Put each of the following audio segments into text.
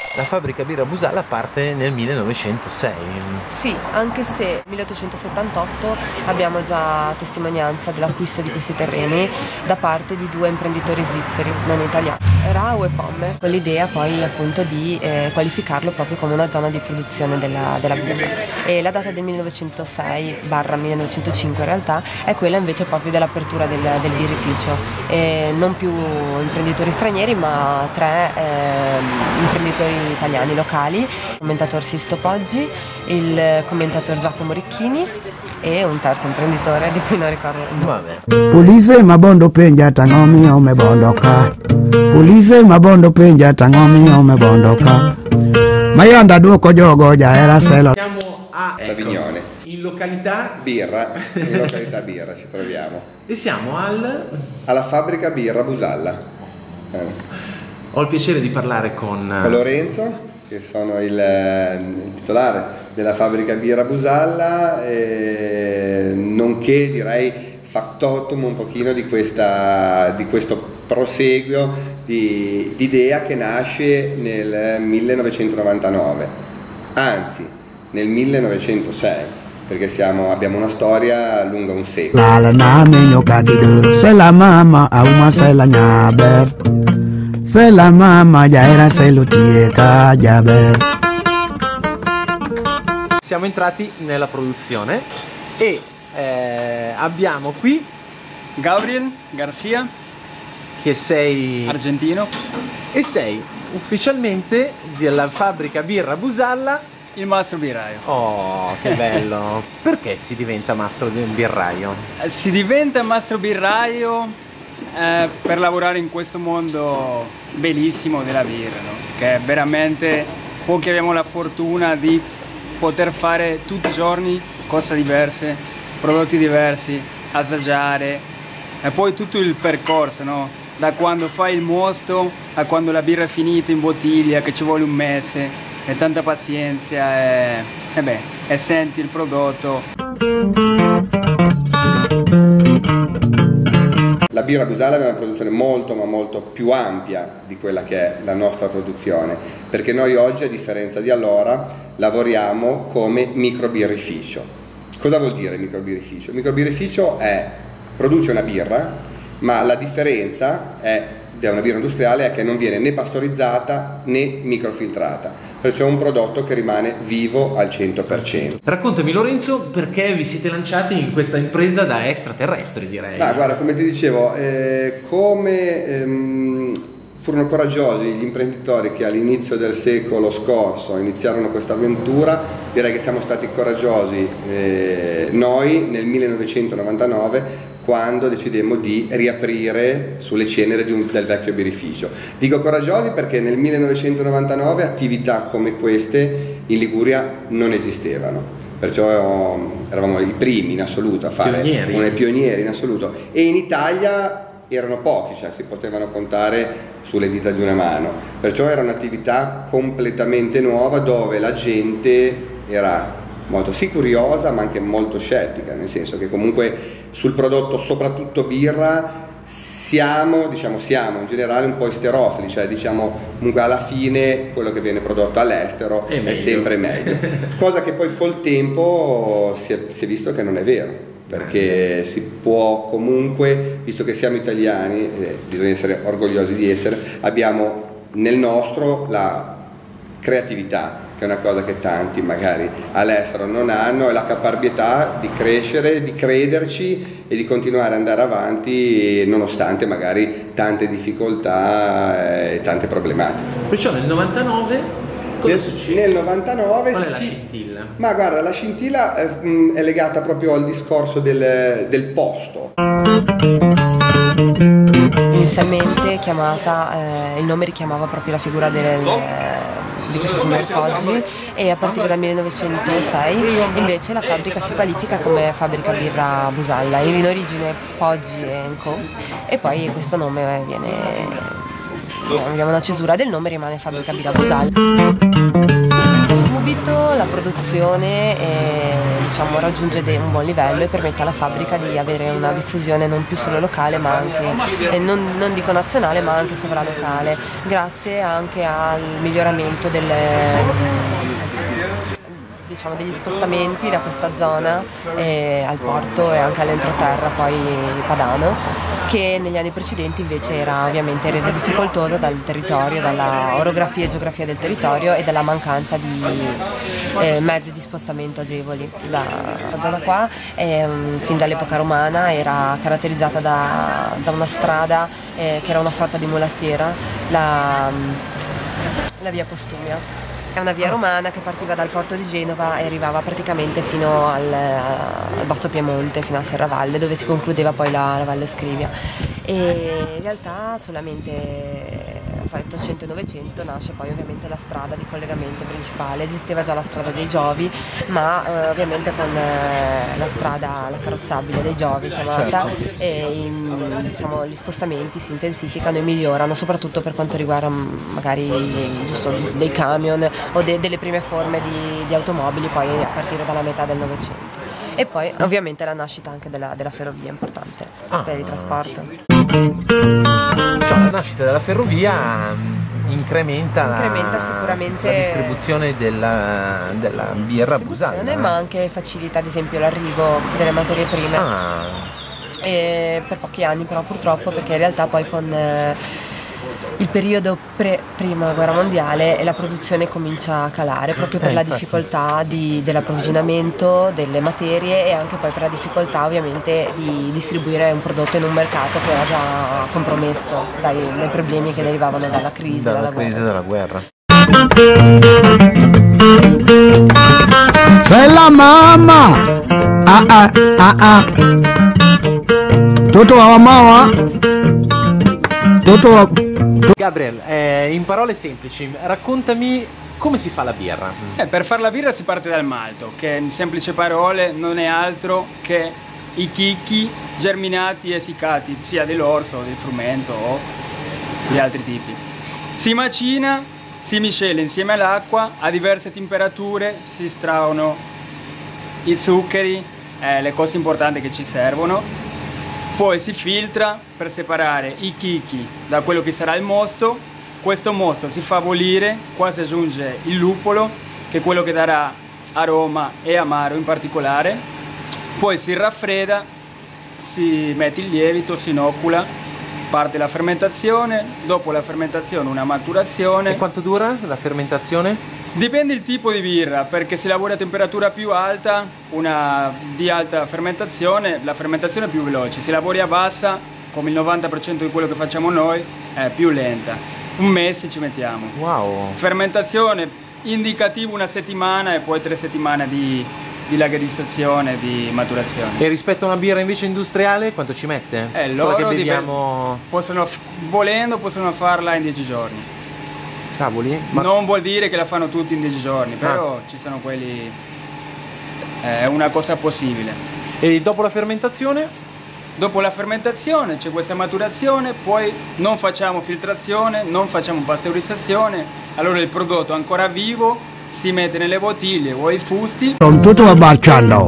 La fabbrica birra Busalla parte nel 1906. Sì, anche se nel 1878 abbiamo già testimonianza dell'acquisto di questi terreni da parte di due imprenditori svizzeri, non italiani, Rau e Pommer, con l'idea poi appunto di qualificarlo proprio come una zona di produzione della birra. E la data del 1906/1905 in realtà è quella invece proprio dell'apertura del birrificio. Non più imprenditori stranieri, ma tre imprenditori italiani locali, il commentator Sisto Poggi, il commentator Giacomo Ricchini e un terzo imprenditore di cui non ricordo il nome. Police mabondo penja tangomi ome bondoka. Police mabondo penja tangomi ome bondoka. Mayanda duoko jogo ja era selo. Siamo a Savignone. In località Birra, in località Birra ci troviamo. e siamo Alla fabbrica Birra Busalla. Ho il piacere di parlare con Lorenzo, che sono il titolare della fabbrica Birra Busalla, nonché direi factotum un pochino di questo proseguio di idea che nasce nel 1999, anzi nel 1906, perché abbiamo una storia lunga un secolo. La name kadido, se la mama auma se la nyaber. Se la mama ya era se lo tieka jaber. Siamo entrati nella produzione e abbiamo qui Gabriel Garcia, che sei argentino, e sei ufficialmente della fabbrica Birra Busalla. il mastro birraio. Oh, che bello! Perché si diventa mastro di un birraio? Si diventa mastro birraio per lavorare in questo mondo bellissimo della birra, no? Che veramente pochi abbiamo la fortuna di poter fare tutti i giorni cose diverse, prodotti diversi, assaggiare e poi tutto il percorso, no? Da quando fai il mosto a quando la birra è finita in bottiglia, che ci vuole un mese e tanta pazienza e senti il prodotto. La Birra Busalla è una produzione molto ma molto più ampia di quella che è la nostra produzione, perché noi oggi, a differenza di allora, lavoriamo come microbirrificio. Cosa vuol dire microbirrificio? Microbirrificio produce una birra, ma la differenza è una birra industriale è che non viene né pastorizzata né microfiltrata, perciò è un prodotto che rimane vivo al 100%. Raccontami Lorenzo, perché vi siete lanciati in questa impresa da extraterrestri, direi. Ma guarda, come ti dicevo, furono coraggiosi gli imprenditori che all'inizio del secolo scorso iniziarono questa avventura, direi che siamo stati coraggiosi noi nel 1999, quando decidemmo di riaprire sulle ceneri del vecchio birrificio. Dico coraggiosi perché nel 1999 attività come queste in Liguria non esistevano, perciò eravamo i primi in assoluto a fare, pionieri in assoluto, e in Italia erano pochi, cioè si potevano contare sulle dita di una mano, perciò era un'attività completamente nuova dove la gente era molto sì curiosa ma anche molto scettica, nel senso che comunque sul prodotto, soprattutto birra, siamo in generale un po' esterofili, cioè diciamo comunque alla fine quello che viene prodotto all'estero è sempre meglio, cosa che poi col tempo si è visto che non è vero, perché si può comunque, visto che siamo italiani, bisogna essere orgogliosi di essere, abbiamo nel nostro la creatività, che è una cosa che tanti magari all'estero non hanno, e la caparbietà di crescere, di crederci e di continuare ad andare avanti nonostante magari tante difficoltà e tante problematiche. Perciò nel 99 cosa succede? Nel 99 qual è la scintilla? Ma guarda, la scintilla è legata proprio al discorso del posto. Inizialmente il nome richiamava proprio la figura di questo signor Poggi, e a partire dal 1906 invece la fabbrica si qualifica come fabbrica Birra Busalla, in origine Poggi & Co, e poi questo nome abbiamo una cesura del nome, rimane fabbrica Birra Busalla. subito la produzione diciamo, raggiunge un buon livello e permette alla fabbrica di avere una diffusione non più solo locale ma anche, non dico nazionale ma anche sovralocale, grazie anche al miglioramento diciamo, degli spostamenti da questa zona al porto e anche all'entroterra poi padano, che negli anni precedenti invece era ovviamente reso difficoltoso dal territorio, dalla orografia e geografia del territorio e dalla mancanza di mezzi di spostamento agevoli. La zona qua fin dall'epoca romana era caratterizzata da una strada che era una sorta di mulattiera, la via Postumia. È una via romana che partiva dal porto di Genova e arrivava praticamente fino al Basso Piemonte, fino a Serravalle, dove si concludeva poi la Valle Scrivia. E in realtà solamente fra l'Ottocento e il Novecento nasce poi ovviamente la strada di collegamento principale. Esisteva già la strada dei Giovi, ma ovviamente con la carrozzabile dei Giovi chiamata, diciamo, gli spostamenti si intensificano e migliorano, soprattutto per quanto riguarda magari giusto dei camion o delle prime forme di automobili poi a partire dalla metà del Novecento. E poi ovviamente la nascita anche della ferrovia importante per il trasporto. Cioè, la nascita della ferrovia incrementa sicuramente la distribuzione della birra Busalna, ma anche facilita ad esempio l'arrivo delle materie prime per pochi anni, però purtroppo, perché in realtà poi con il periodo prima guerra mondiale la produzione comincia a calare proprio per la difficoltà dell'approvvigionamento delle materie e anche poi per la difficoltà ovviamente di distribuire un prodotto in un mercato che era già compromesso dai problemi che derivavano dalla crisi della guerra. Sei la mamma! Tutto la mamma? Tutto. Gabriel, in parole semplici, raccontami come si fa la birra. Per fare la birra si parte dal malto, che in semplici parole non è altro che i chicchi germinati e essiccati, sia dell'orzo, del frumento o di altri tipi. Si macina, si miscela insieme all'acqua, a diverse temperature si estrauno i zuccheri, le cose importanti che ci servono. Poi si filtra per separare i chicchi da quello che sarà il mosto. Questo mosto si fa bollire, qua si aggiunge il luppolo, che è quello che darà aroma e amaro in particolare. Poi si raffredda, si mette il lievito, si inocula, parte la fermentazione, dopo la fermentazione una maturazione. E quanto dura la fermentazione? Dipende il tipo di birra, perché se lavori a temperatura più alta, una di alta fermentazione, la fermentazione è più veloce. Se lavori a bassa, come il 90% di quello che facciamo noi, è più lenta. Un mese ci mettiamo. Wow! Fermentazione indicativo 1 settimana e poi 3 settimane di lagherizzazione, di maturazione. E rispetto a una birra invece industriale, quanto ci mette? Loro che beviamo... volendo possono farla in 10 giorni. Cavoli? Non vuol dire che la fanno tutti in 10 giorni, però ci sono quelli... è una cosa possibile. E dopo la fermentazione? Dopo la fermentazione c'è questa maturazione, poi non facciamo filtrazione, non facciamo pasteurizzazione, allora il prodotto ancora vivo si mette nelle bottiglie o ai fusti. Tutto abbracciando.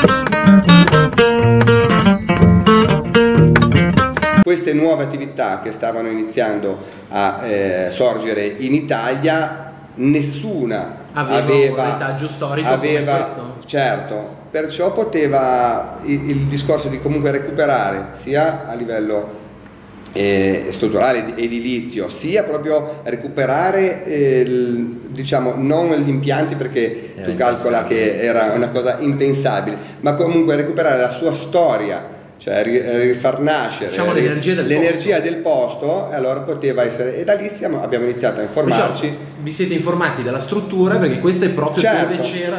Queste nuove attività che stavano iniziando a sorgere in Italia, nessuna aveva un retaggio storico come questo. Certo, perciò poteva il discorso di comunque recuperare sia a livello strutturale edilizio, sia proprio recuperare diciamo non gli impianti, perché tu calcola che era una cosa impensabile, ma comunque recuperare la sua storia, cioè rifar nascere, diciamo, l'energia del posto, e allora poteva essere, e da lì abbiamo iniziato a informarci. Diciamo, vi siete informati della struttura, perché questa è proprio dove c'era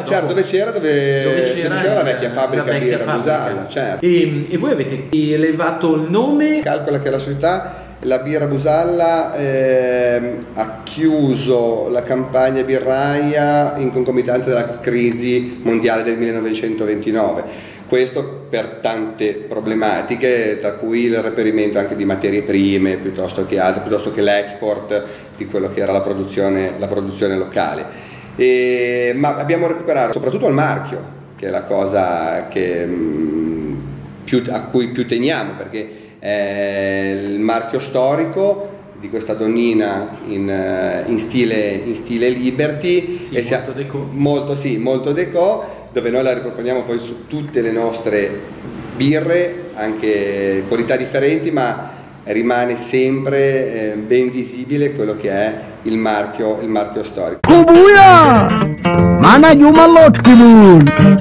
la vecchia fabbrica birra Busalla, certo. E voi avete elevato il nome? Calcola che la società, la birra Busalla, ha chiuso la campagna birraia in concomitanza della crisi mondiale del 1929. Questo per tante problematiche, tra cui il reperimento anche di materie prime piuttosto che l'export di quello che era la produzione locale. ma abbiamo recuperato soprattutto il marchio, che è la cosa che, a cui più teniamo, perché è il marchio storico di questa donnina in stile Liberty, sì, e molto déco, dove noi la riproponiamo poi su tutte le nostre birre, anche qualità differenti, ma rimane sempre ben visibile quello che è il marchio storico. Kubuya! Mana Jumalot Kibun!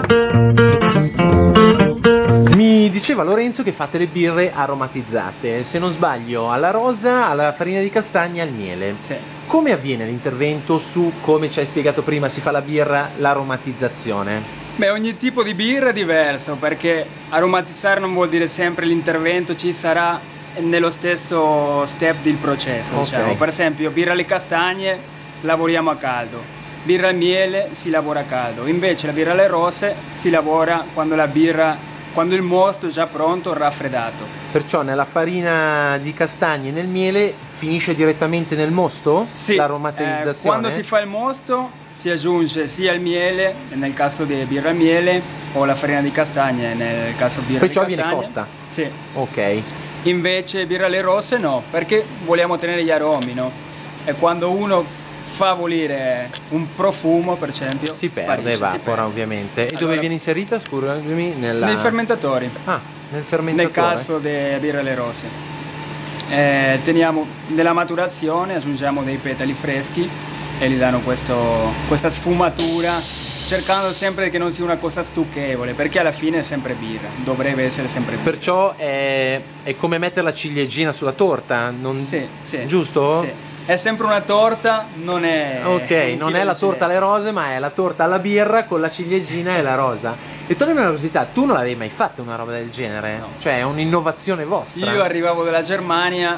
Mi diceva Lorenzo che fate le birre aromatizzate, se non sbaglio alla rosa, alla farina di castagna e al miele. Sì. Come avviene l'intervento su, come ci hai spiegato prima, si fa la birra, l'aromatizzazione? Beh, ogni tipo di birra è diverso, perché aromatizzare non vuol dire sempre l'intervento ci sarà nello stesso step del processo, diciamo. Per esempio, birra alle castagne lavoriamo a caldo, birra al miele si lavora a caldo, invece la birra alle rose si lavora quando il mosto è già pronto, raffreddato. Perciò nella farina di castagne e nel miele finisce direttamente nel mosto? Sì, l'aromatizzazione? Quando si fa il mosto si aggiunge sia il miele, nel caso di birra al miele, o la farina di castagne nel caso di birra di castagne. Perciò viene cotta? Sì. Ok. Invece birra alle rose no, perché vogliamo tenere gli aromi, no? E quando uno fa volere un profumo, per esempio, si perde, evapora ovviamente. E allora, dove viene inserita, scusami? Nei fermentatori. Ah, nel fermentatore. Nel caso della birra alle rose. Teniamo nella maturazione, aggiungiamo dei petali freschi e gli danno questa sfumatura, cercando sempre che non sia una cosa stucchevole, perché alla fine è sempre birra, dovrebbe essere sempre birra. Perciò è come mettere la ciliegina sulla torta, non... Sì, sì. Giusto? Sì. È sempre una torta, non è... Ok, non è la torta alle rose, ma è la torta alla birra con la ciliegina e la rosa. E toglimi una curiosità, tu non l'avevi mai fatta una roba del genere? No. Cioè è un'innovazione vostra? Io arrivavo dalla Germania.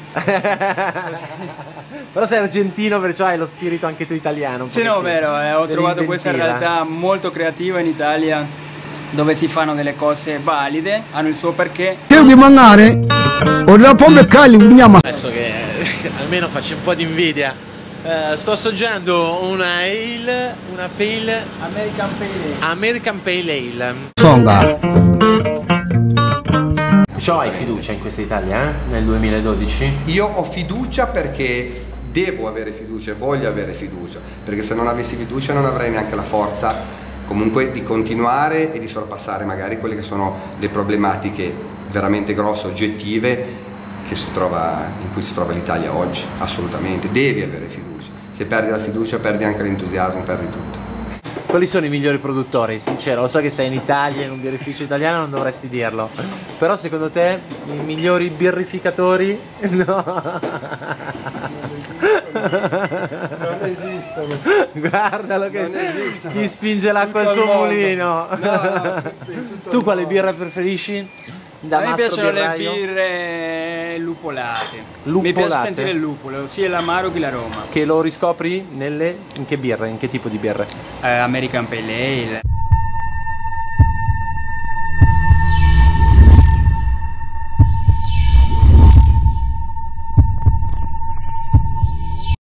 Però sei argentino, perciò hai lo spirito anche tu italiano. Sì, no, vero, ho trovato questa realtà molto creativa in Italia, dove si fanno delle cose valide, hanno il suo perché. Adesso che almeno faccio un po' di invidia, sto assaggiando una pale American Pale Ale. Songa. Perciò hai fiducia in questa Italia, nel 2012? Io ho fiducia perché devo avere fiducia e voglio avere fiducia, perché se non avessi fiducia non avrei neanche la forza comunque di continuare e di sorpassare magari quelle che sono le problematiche veramente grosse, oggettive, in cui si trova l'Italia oggi. Assolutamente, devi avere fiducia. Se perdi la fiducia perdi anche l'entusiasmo, perdi tutto. Quali sono i migliori produttori? Sincero, lo so che sei in Italia, in un birrificio italiano, non dovresti dirlo. Però secondo te i migliori birrificatori? No. Non esistono. Guardalo che chi spinge l'acqua al suo mulino. No, tu quale birra preferisci? A me piacciono le birre lupolate. Mi piace sentire il lupolo, sia l'amaro che l'aroma. Che lo riscopri in che birre? In che tipo di birre? American Pale Ale.